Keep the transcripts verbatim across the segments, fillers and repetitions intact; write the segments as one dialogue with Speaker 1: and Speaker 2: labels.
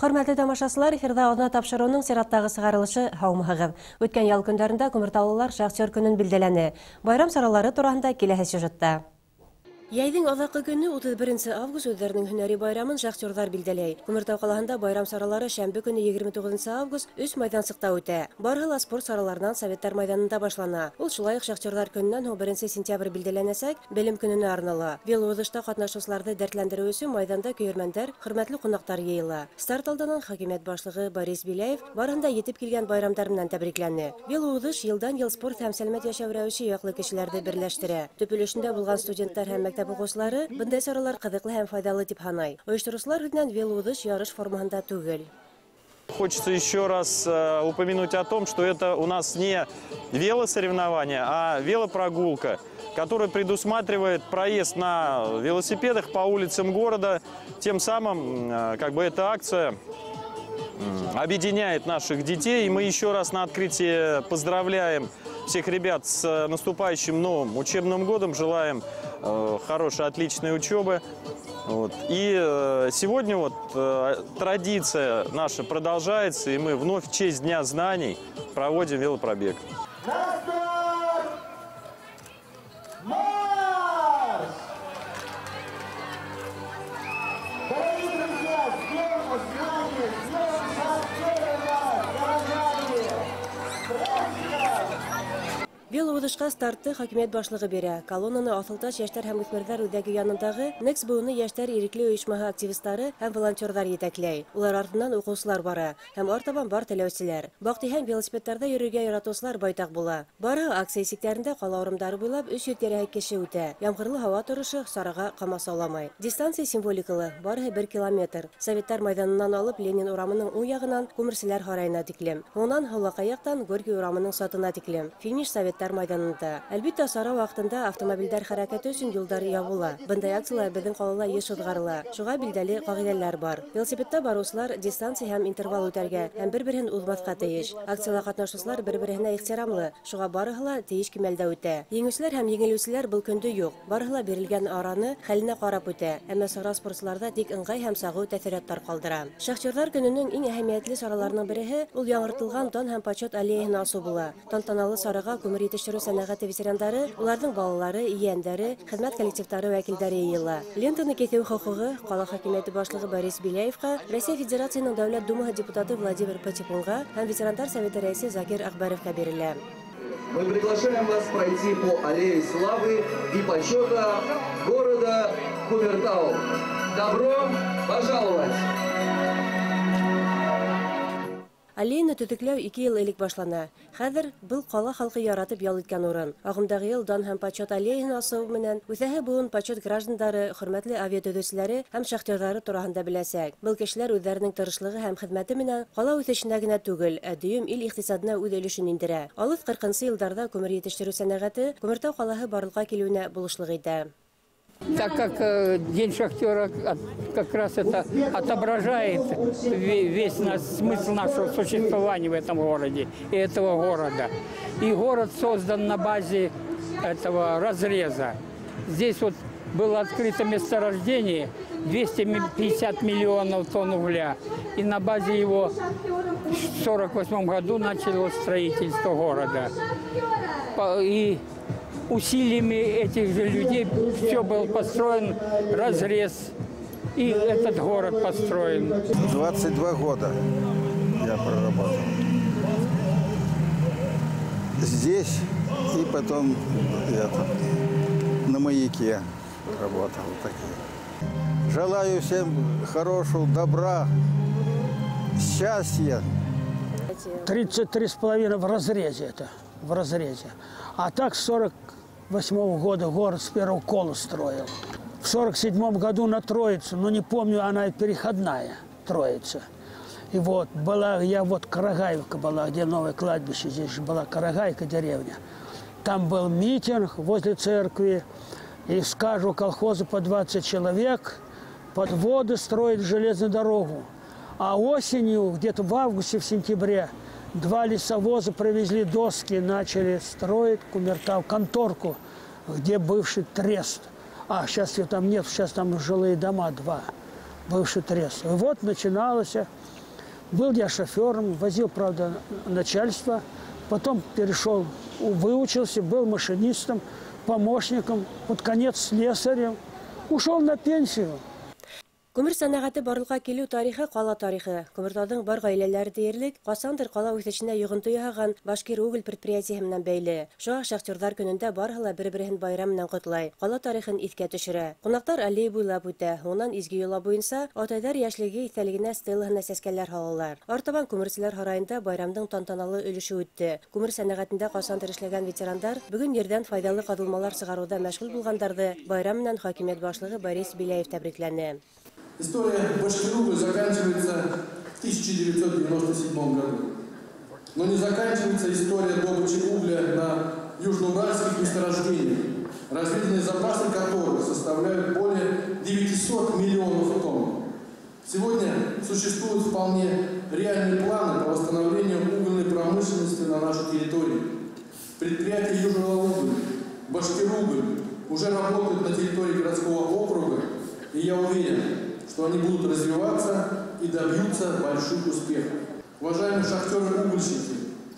Speaker 1: Hörmətli tamaşaçılar, efirdə adına tapşırığının sirаттағы sığarılışı haumağıгыз. Өткен ял күндәрендә күмертаулылар шахтер көнен билдәләне. Байрам саралары турында киләһе сюжетта. Яйдың алакы көне утыз беренче август үзләренең һөнәри байрамын шахтердар билдәләй. Күмертау калаһында байрам саралары шәмбе көне егерме тугызынчы август өч майдансыкта үтә. Баргы спорт сараларынан Советтар мәйданында башлана. Ул шулай ук шахтердар көненнән беренче сентябрь билдәләнәсәк, белем көненә арнала. Велоузышта катнашучыларны дәртләндерү өчен майданда көйермәннәр, хөрмәтле кунаклар йыела. Старт алдыннан хакимият башлыгы Борис Беляев барында ятып килгән байрамдар белән тәбрикләнде. Велоузыш елдан ел спорт һәм сәламәт яшәү рәвеше яклы кешеләрне берләштерә. Төп өлешендә булган студентлар һәм Богослары бындай саралар кызыклы һәм файдалы дип һанай. Оештыручылар үтенән велоузыш ярыш формасында түгел.
Speaker 2: Хочется еще раз э, упомянуть о том, что это у нас не велосоревнование, а велопрогулка, которая предусматривает проезд на велосипедах по улицам города. Тем самым, э, как бы эта акция э, объединяет наших детей. И мы еще раз на открытии поздравляем всех ребят с наступающим новым учебным годом. Желаем э, хорошей, отличной учебы. Вот. И э, сегодня вот э, традиция наша продолжается, и мы вновь в честь Дня знаний проводим велопробег.
Speaker 1: Велоузышка стартты хакимият башлыгы бирә. Колоннаны Асылташ яшьтәр һәм үсмерләр үҙәге янындагы Некс буыны яшьтәр ирекле оешмаһы активистлары һәм волонтерлар етәкләй. Улар артыннан укучылар бара һәм артабан бар теләүчеләр. Бакти һәм велосипедтарда йөрергә яратучылар байтак була. Бары акция исекләрендә кала урыннары буйлап өч йөз тирәһе кеше үтә. Ямгырлы һава торышы сарага камасауламай. Дистанция символикалы, бары бер километр. Советтар мәйданыннан алып Ленин урамының уң ягынан Күмерселәр һарайына тиклем. Оннан Һоллакаяктан Горький урамының сатына тиклем. Финиш Советтар мәйданында. Әлбиттә, сара вакытында автомобильдәр хәрәкәте өчен юлдар ябыла. Бындай акциялар безнең калала еш узгарыла. Шуңа билдәле кагыйдәләр бар. Велосипедта баручылар дистанция һәм интервал үтәргә һәм бер-берен узмаска тиеш. Акцияларга катнашучылар бер-беренә ихтирамлы. Шуңа барыһы ла тиеш кимәлдә үтә. Еңүчеләр һәм еңелүчеләр был көндә юк. Барыһы ла бирелгән араны хәленә карап үтә. Әмма сара спортчыларда тик ыңгай һәм сагу тәэсиратлар калдыра. Шахтердар көненең иң әһәмиятле сараларының береһе ул яңартылган дан һәм почет аллеяһына асу була. Тантаналы сарага күмер җитештерү сәнәгате ветерандары, уларның балалары, иәндәре, хезмәт коллективтары вәкилләре йыела. Лентаны кесү хокугы кала хакимияте башлыгы Борис Беляевка, Россия Федерациясының Дәүләт Думаһы депутаты Владимир Потипунга һәм ветерандар советы рәисе Закир Акбаровка бирелә.
Speaker 3: Мы приглашаем вас пройти по аллее славы и почета города Кумертау. Добро пожаловать!
Speaker 1: Аллеяны төтөкләү ике ел элек башлана. Хәзер был кала халкы яратып ял иткән урын. Агымдагы ел дан һәм почет аллеяны асу менән үтәһе буын почет граждандары, хөрмәтле авиатөҙөүселәре һәм шахтерлары тураһында беләсәк. Был кешеләр үҙләренең тырышлыгы һәм хеҙмәте менән кала үҫешенә генә түгел, ә дөйөм ил иҡтисадына үҙ өлөшөн индерә. Алыҫ ҡырҡынсы йылдарҙа күмер етештереү сәнәғәте Күмертау ҡалаһы барлыҡҡа килеүенә булышлыҡ итә.
Speaker 4: Так как э, День шахтера как раз это отображает весь наш, смысл нашего существования в этом городе и этого города. И город создан на базе этого разреза. Здесь вот было открыто месторождение двести пятьдесят миллионов тонн угля. И на базе его в сорок восьмом году началось строительство города. И усилиями этих же людей все был построен разрез, и этот город построен.
Speaker 5: двадцать два года я проработал здесь, и потом я на маяке работал. Такие. Желаю всем хорошего, добра, счастья.
Speaker 6: тридцать три с половиной в разрезе это, в разрезе. А так с сорок восьмого года город с первого кола строил. В сорок седьмом году на Троицу, но не помню, она переходная Троица. И вот была, я вот Карагаевка была, где новое кладбище, здесь же была Карагайка деревня. Там был митинг возле церкви, и скажу, колхозу по двадцать человек, подводы строить железную дорогу. А осенью, где-то в августе, в сентябре, два лесовоза привезли доски, начали строить Кумертау, конторку, где бывший трест. А сейчас ее там нет, сейчас там жилые дома два. бывший тресс. И вот начиналось. Был я шофером, возил, правда, начальство. Потом перешел, выучился, был машинистом, помощником, под конец слесарем. Ушел на пенсию.
Speaker 1: Күмер сәнәгате барлыкка килү тарихы кала тарихы. Күмертауның бар гаиләләре диярлек, касандыр кала үсешенә йогынты яһаган Башкир угол предприятие менән бәйле. Шуңа шахтердар көнендә барыһы бер-берен байрам менән котлай, кала тарихын искә төшерә. Кунаклар аллея буйлап үтә, оннан изге юла буенча атайдар яшьлеге истәлегенә стеллаһына сәскәләр һалалар. Артабан күмерчеләр һараенда байрамның тантаналы өлеше үтте. Күмер сәнәгатендә касандыр эшләгән ветерандар бүген ердән файдалы кадылмалар чыгаруда мәшгуль булгандарды байрам менән хакимият башлыгы Борис Беляев тәбрикләне.
Speaker 7: История Башкир-Угля заканчивается в тысяча девятьсот девяносто седьмом году. Но не заканчивается история добычи угля на южноуральских месторождениях, разведенные запасы которых составляют более девятисот миллионов тонн. Сегодня существуют вполне реальные планы по восстановлению угольной промышленности на нашей территории. Предприятия Южного угля, Башкир-Уголь уже работают на территории городского округа, и я уверен, что они будут развиваться и добьются больших успехов. Уважаемые шахтеры-угольщики,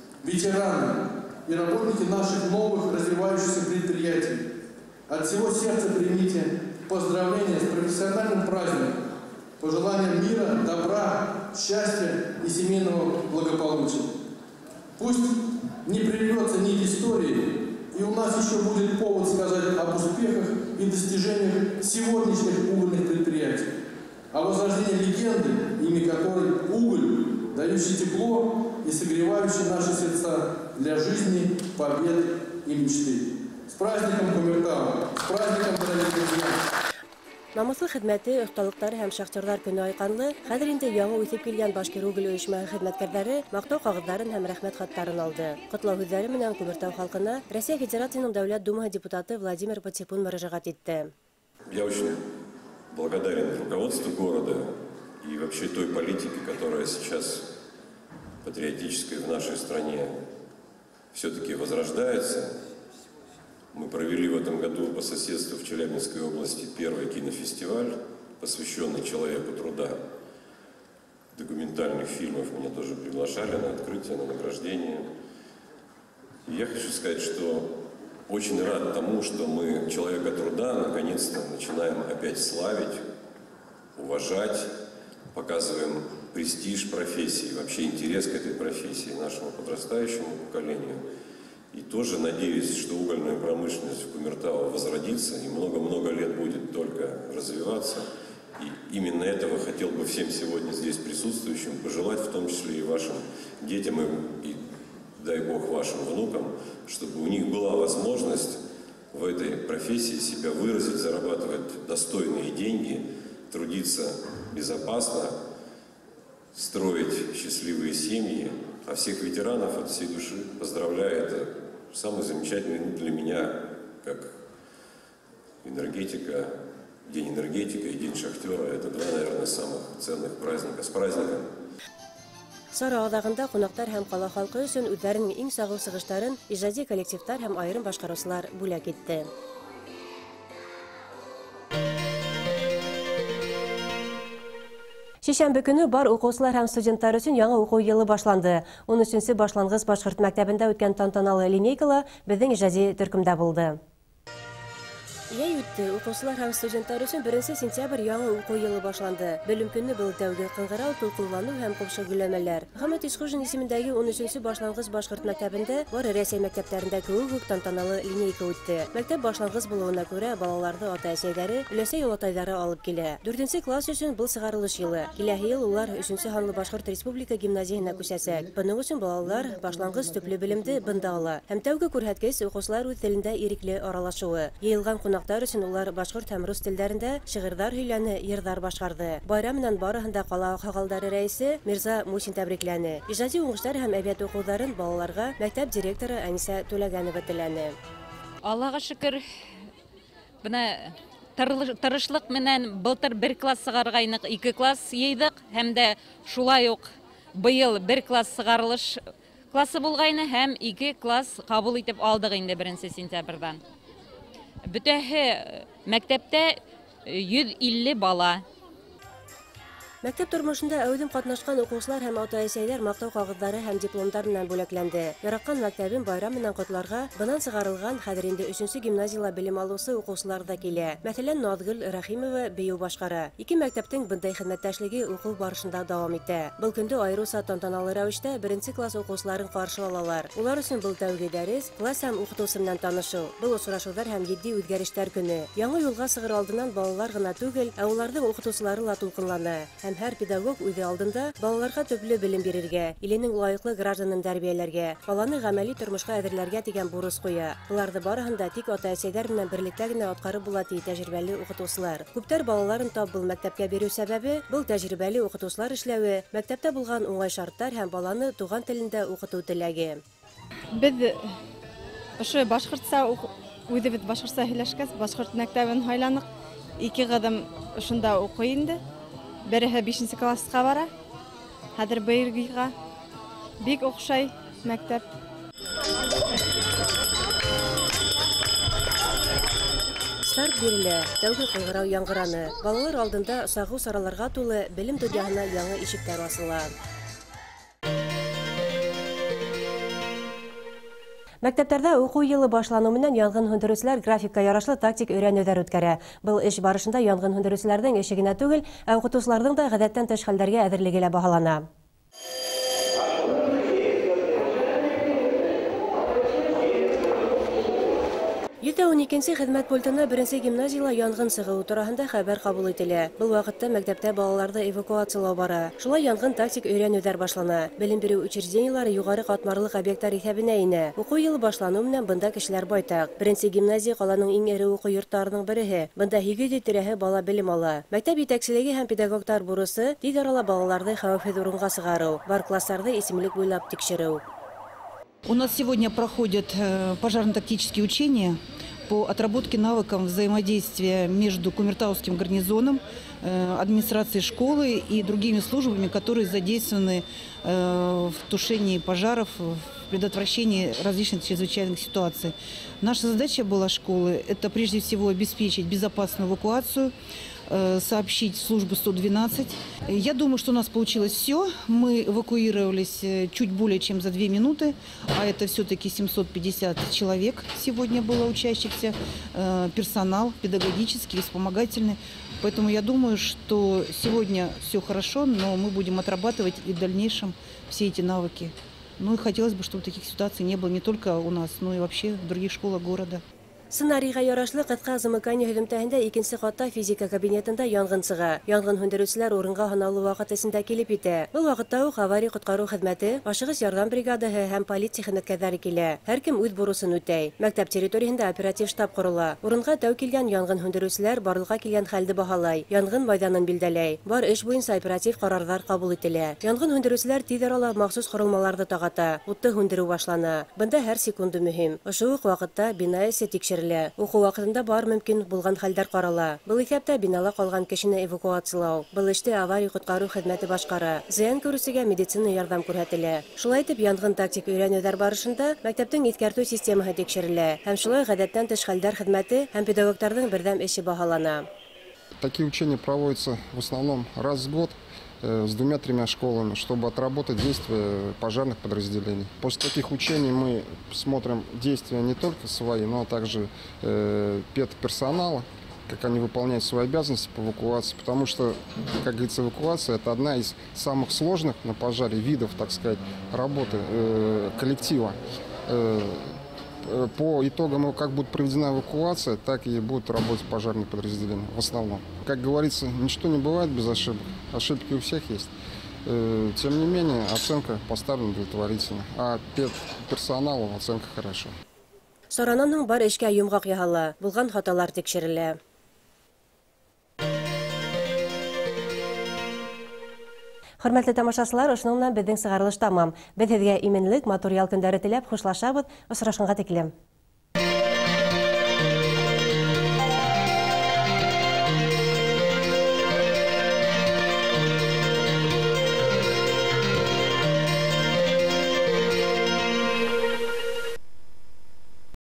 Speaker 7: ветераны и работники наших новых развивающихся предприятий, от всего сердца примите поздравления с профессиональным праздником, пожелания мира, добра, счастья и семейного благополучия. Пусть не прервется нить истории, и у нас еще будет повод сказать об успехах и достижениях сегодняшних угольных предприятий, о возрождении легенды, имя которой уголь, дающий тепло и согревающий наши сердца для жизни, побед и мечты. С праздником Кумертау! С праздником, дорогие друзья!
Speaker 1: Намыслы хезмәте, осталыктары һәм шахтердар көне айканлы, хәзер инде яңа үсеп килгән Башкир угол оешмасы хезмәткәрләре мактау кагызларын һәм рәхмәт хаттарын алды. Котлау сүзләре менән Күмертау халкына Россия Федерациясының Дәүләт Думаһы депутаты Владимир Потепун мөрәҗәгать итте.
Speaker 8: Я очень благодарен руководству города и вообще той политике, которая сейчас патриотической в нашей стране все-таки возрождается. Мы провели в этом году по соседству в Челябинской области первый кинофестиваль, посвященный человеку труда. Документальных фильмов меня тоже приглашали на открытие, на награждение. И я хочу сказать, что очень рад тому, что мы человека труда наконец-то начинаем опять славить, уважать, показываем престиж профессии, вообще интерес к этой профессии нашему подрастающему поколению. И тоже надеюсь, что угольная промышленность в Кумертау возродится и много-много лет будет только развиваться. И именно этого хотел бы всем сегодня здесь присутствующим пожелать, в том числе и вашим детям и, и дай Бог вашим внукам, чтобы у них была возможность в этой профессии себя выразить, зарабатывать достойные деньги, трудиться безопасно, строить счастливые семьи. А всех ветеранов от всей души поздравляю. Это самый замечательный для меня, как энергетика, День энергетика и День шахтера. Это два, наверное, самых ценных праздника. С праздником!
Speaker 1: Сара адагында кунаклар һәм кала халкы өчен үзләренең иң сагыл сыгыштарын иҗади коллективтар һәм айрым башкаручылар бүләк итте. Шишәмбе көне бар укучылар һәм студентлар өчен яңа уку елы башланды. он өченче башлангыч башкорт мәктәбендә үткән тантаналы линейкала безнең иҗади төркемдә булды. Яй үтте, укучылар һәм студентлар өчен беренче сентябрь яңа уку елы башланды. Белем көне был тәүге кыңгырау, толкынлану һәм купшы гөләмәләр. Мөхәммәд Ишхужин исемендәге он өченче башлангыч башкорт мәктәбендә бар Рәсәй мәктәпләрендә кебек үк тантаналы линейка үтте. Мәктәп башлангыч булуына күрә балаларны ата-әсәләре, өләсә юлатайлары алып килә. дүртенче класс өчен был сыгарылыш елы. Киләһе ел улар өченче ханлы башкорт республика гимназиясына күчәсәк. Буның өчен балалар башлангыч төпле белемде бында ала. Һәм тәүге күрһәткәч укучылар үз телендә ирекле аралашуы. Йыелган кунаклар өчен улар башкорт һәм рус телләрендә шигырьләр һөйләне, йырдар башкарды. Байрам менән барыһында кала хагалдары рәисе Мирза Мусин тәбрикләне. Иҗади уңышлар һәм әдәбият укуларын балаларга мәктәп директоры Әнисә Түләгәнова теләне.
Speaker 9: Аллага шөкер, бuna тырышлык менән былтыр бер класс сыгаргайнык, ике класс йыйдык, һәм дә шулай ук быел бер класс сыгарылыш классы булгайны һәм ике класс кабул итеп алдык инде беренче сентябрьдән. Бүтәһе мәктәптә йөз илле бала.
Speaker 1: Мәктәп тормышында әүдем катнашкан укучылар һәм ата-әсәләр мактау кагыҙҙары һәм дипломдар менән бүләкләнде. Яраткан мәктәбен байрам менән котларга бынан сыгарылган хәҙер инде өсөнсө гимназияла белем алыусы укучылар да килә. Мәҫәлән, Наҙгөл Рәхимова бейеү башҡара. Ике мәктәптең бындай хеҙмәттәшлеге уҡыу барышында дауам итә. Был көндө айырыуса тантаналы рәүештә беренсе класс укучыларын ҡаршы алалар. Улар өсөн был тәүге дәрес, класс һәм уҡытыусы менән танышыу. Был осрашыуҙар һәм етди үҙгәрештәр көнө. Яңы юлға сығыр алдынан балалар ғына түгел, ә уларҙың уҡытыусылары ла тулҡынланы. Һәм һәр педагог үҙе алдында балаларға төплө белем бирергә, иленең лайыҡлы гражданын тәрбиәләргә, баланы ғәмәли тормошҡа әҙерләргә тигән бурыс ҡуя. Быларҙы барыһын да тик ата-әсәйҙәр менән берлектә генә атҡарып була, ти тәжрибәле уҡытыусылар. Күптәр балаларын тап был мәктәпкә бирү сәбәбе был тәжрибәле уҡытыусылар эшләүе, мәктәптә булған уңай шарттар һәм баланы туған телендә уҡытыу теләге.
Speaker 10: Беҙ ошо башҡортса үҙебеҙ башҡортса һөйләшкәс, башҡорт мәктәбен һайланыҡ. Ике ҡыҙым ошонда уҡый инде. Береһе бишенсе классҡа бара. Хәҙер быйылғыға бик оҡшай мәктәп.
Speaker 1: Старт бирелә, тәүге ҡыңғырау яңғыраны. Балалар алдында сағыу сараларға тулы белем донъяһына яңы ишектәр асыла. Мәктәптәрҙә уҡыу йылы башланыу менән янғын һүндереүселәр графикка ярашлы тактик өйрәнеүҙәр үткәрә. Был эш барышында янғын һүндереүселәрҙең эше генә түгел, ә уҡытыусыларҙың да ғәҙәттән тыш хәлдәргә әҙерлеге лә баһалана. йөҙ ун икенсе хеҙмәт пультына беренсе гимназияла янғын сығыуы тураһында хәбәр ҡабул ителә. Был ваҡытта мәктәптә балаларҙы эвакуациялау бара. Шулай янғын тактик өйрәнеүҙәр башлана. Белем биреү учреждениелары юғары ҡатмарлыҡ объекттар иҫәбенә инә. Уҡыу йылы башланыу менән бында кешеләр байтаҡ. Беренсе гимназия ҡаланың иң эре уҡыу йорттарының береһе. Бында һигеҙ йөҙ тирәһе бала белем ала. Мәктәп етәкселеге һәм педагогтар бурысы тиҙ арала балаларҙы хәүефһеҙ урынға сығарыу, бар кластарҙы исемлек буйлап тикшереү.
Speaker 11: У нас сегодня проходят пожарно-тактические учения по отработке навыков взаимодействия между Кумертауским гарнизоном, администрацией школы и другими службами, которые задействованы в тушении пожаров, в предотвращении различных чрезвычайных ситуаций. Наша задача была школы – это прежде всего обеспечить безопасную эвакуацию, сообщить в службу сто двенадцать. Я думаю, что у нас получилось все. Мы эвакуировались чуть более чем за две минуты, а это все-таки семьсот пятьдесят человек сегодня было учащихся, персонал педагогический, вспомогательный. Поэтому я думаю, что сегодня все хорошо, но мы будем отрабатывать и в дальнейшем все эти навыки. Ну и хотелось бы, чтобы таких ситуаций не было не только у нас, но и вообще в других школах города.
Speaker 1: Сценарийға ярашлы ҡыҫҡа замыкание һөҙөмтәһендә икенсе ҡатта физика кабинетында янғын сыға. Янғын һүндереүселәр урынға һанаулы ваҡыт эсендә килеп итә. Был ваҡытта уҡ авария ҡотҡарыу хеҙмәте, ашығыс ярҙам бригадаһы һәм полиция хеҙмәткәрҙәре килә. Һәр кем үҙ бурысын үтәй. Мәктәп территорияһында оператив штаб ҡорола. Урынға тәү килгән янғын һүндереүселәр барлыҡҡа килгән хәлде баһалай, янғын майҙанын билдәләй. Бар эш буйынса оператив ҡарарҙар ҡабул ителә. Янғын һүндереүселәр тиҙ арала махсус ҡоролмаларҙы тағата. Утты һүндереү башлана. Бында һәр секунды мөһим. Ошо уҡ ваҡытта бина эсе тикшерелә. Уҡыу ваҡытында бар мөмкин булған хәлдәр ҡарала. Был иҫәптә бинала ҡалған кешене эвакуациялау. Был эште авария ҡотҡарыу хеҙмәте башҡара. Зыян күрүсегә медицина ярҙам күрһәтелә. Шулай итеп, янғын тактик өйрәнеүҙәр барышында мәктәптең иҫкәртеү системаһы тикшерелә. Һәм шулай ғәҙәттән тыш хәлдәр хеҙмәте һәм педагогтарҙың берҙәм эше баһалана.
Speaker 5: Такие учения проводятся в основном раз в год с двумя-тремя школами, чтобы отработать действия пожарных подразделений. После таких учений мы смотрим действия не только свои, но также э, педперсонала, как они выполняют свои обязанности по эвакуации, потому что, как говорится, эвакуация – это одна из самых сложных на пожаре видов, так сказать, работы э, коллектива. Э, По итогам, как будет проведена эвакуация, так и будут работать пожарные подразделения в основном. Как говорится, ничто не бывает без ошибок. Ошибки у всех есть. Тем не менее, оценка поставлена удовлетворительно. А персоналу оценка хорошо.
Speaker 1: Соранан бар эшкә йомғаҡ яһала, булған хаталар тикшерелә. Хөрмәтле тамашасылар, ошоның менән беҙҙең сығарылыш тамам. Беҙ һеҙгә именлек, матур ял көндәре теләп хушлашабыҙ. Осрашҡанға тиклем.